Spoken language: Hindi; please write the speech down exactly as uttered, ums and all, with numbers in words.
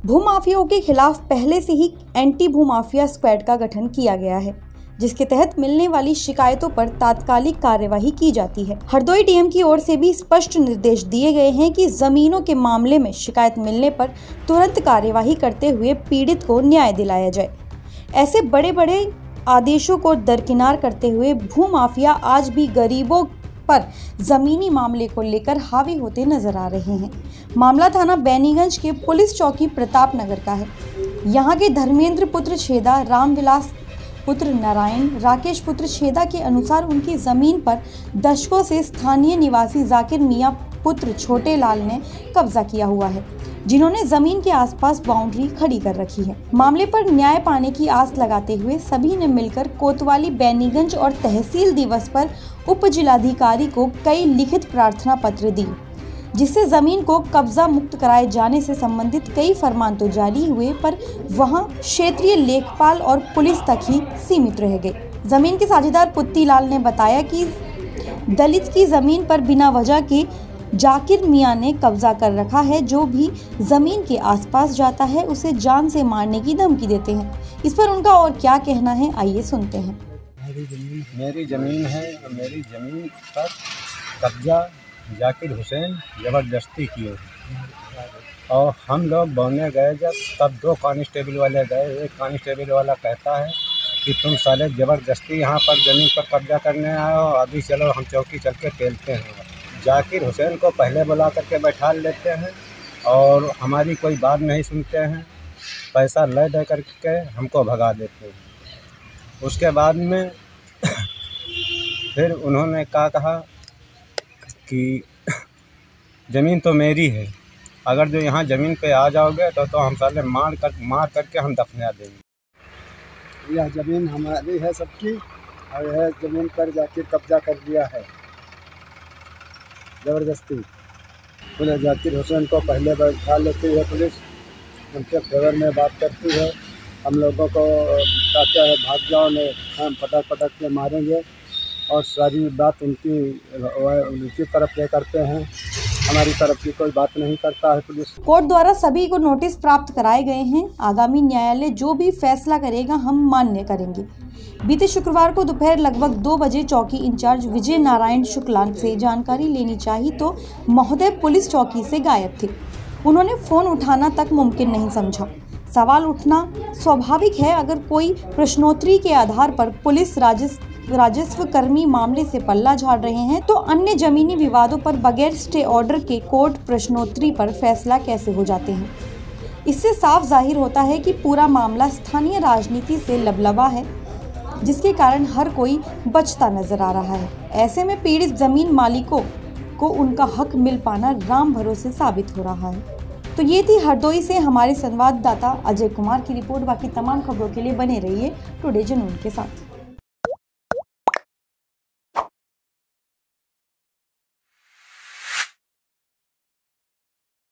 भूमाफियाओं के खिलाफ पहले से ही एंटी भूमाफिया स्क्वाड का गठन किया गया है, जिसके तहत मिलने वाली शिकायतों पर तात्कालिक कार्यवाही की जाती है। हरदोई डीएम की ओर से भी स्पष्ट निर्देश दिए गए हैं कि जमीनों के मामले में शिकायत मिलने पर तुरंत कार्यवाही करते हुए पीड़ित को न्याय दिलाया जाए। ऐसे बड़े बड़े आदेशों को दरकिनार करते हुए भूमाफिया आज भी गरीबों पर जमीनी मामले को लेकर हावी होते नजर आ रहे हैं। मामला थाना बैनीगंज के पुलिस चौकी प्रताप नगर का है। यहाँ के धर्मेंद्र पुत्र छेदा, रामविलास पुत्र नारायण, राकेश पुत्र छेदा के अनुसार उनकी जमीन पर दशकों से स्थानीय निवासी जाकिर मियां पुत्र छोटे लाल ने कब्जा किया हुआ है, जिन्होंने जमीन के आसपास बाउंड्री खड़ी कर रखी है। मामले पर न्याय पाने की आस लगाते हुए सभी ने मिलकर कोतवाली, बैनीगंज और तहसील दिवस पर उप जिलाधिकारी को कई लिखित प्रार्थना पत्र दी, जिससे जमीन को कब्जा मुक्त कराए जाने से संबंधित कई फरमान तो जारी हुए, पर वहां क्षेत्रीय लेखपाल और पुलिस तक ही सीमित रह गए। जमीन के साझेदार पुत्ती लाल ने बताया कि दलित की जमीन पर बिना वजह के जाकिर मियां ने कब्जा कर रखा है। जो भी जमीन के आसपास जाता है उसे जान से मारने की धमकी देते हैं। इस पर उनका और क्या कहना है, आइए सुनते हैं। मेरी ज़मीन है, मेरी ज़मीन पर कब्जा जाकिर हुसैन ज़बरदस्ती किए और हम लोग बोलने गए जब, तब दो कांस्टेबल वाले गए। एक कांस्टेबल वाला कहता है कि तुम साले ज़बरदस्ती यहाँ पर ज़मीन पर कब्जा करने आए हो, अभी चलो हम चौकी चल के खेलते हैं। जाकिर हुसैन को पहले बुला करके बैठा लेते हैं और हमारी कोई बात नहीं सुनते हैं, पैसा ले दे करके हमको भगा देते हैं। उसके बाद में फिर उन्होंने क्या कहा कि ज़मीन तो मेरी है, अगर जो यहाँ ज़मीन पे आ जाओगे तो तो हम साले मार कर मार करके हम दफना देंगे। यह ज़मीन हमारी है सबकी, और यह ज़मीन पर जाकिर कब्जा कर लिया है ज़बरदस्ती। पुलिस जाकिर हुसैन को पहले बैठा लेती है, पुलिस उनके फेवर में बात करती है। हम लोगों को कहते हैं भाग जाओ, ने हम पटक पटक के मारेंगे, और सारी बात उनकी उनकी तरफ ले करते हैं, हमारी तरफ की कोई बात नहीं करता है पुलिस। कोर्ट द्वारा सभी को नोटिस प्राप्त कराए गए हैं। आगामी न्यायालय जो भी फैसला करेगा हम मान्य करेंगे। बीते शुक्रवार को दोपहर लगभग दो बजे चौकी इंचार्ज विजय नारायण शुक्ला से जानकारी लेनी चाहिए तो महोदय पुलिस चौकी से गायब थे। उन्होंने फोन उठाना तक मुमकिन नहीं समझा। सवाल उठना स्वाभाविक है। अगर कोई प्रश्नोत्तरी के आधार पर पुलिस राजस्व राजस्व कर्मी मामले से पल्ला झाड़ रहे हैं, तो अन्य जमीनी विवादों पर बगैर स्टे ऑर्डर के कोर्ट प्रश्नोत्तरी पर फैसला कैसे हो जाते हैं। इससे साफ जाहिर होता है कि पूरा मामला स्थानीय राजनीति से लबलबा है, जिसके कारण हर कोई बचता नजर आ रहा है। ऐसे में पीड़ित जमीन मालिकों को उनका हक मिल पाना राम भरोसे साबित हो रहा है। तो ये थी हरदोई से हमारे संवाददाता अजय कुमार की रिपोर्ट। बाकी तमाम खबरों के लिए बने रहिए टुडे जनून के साथ।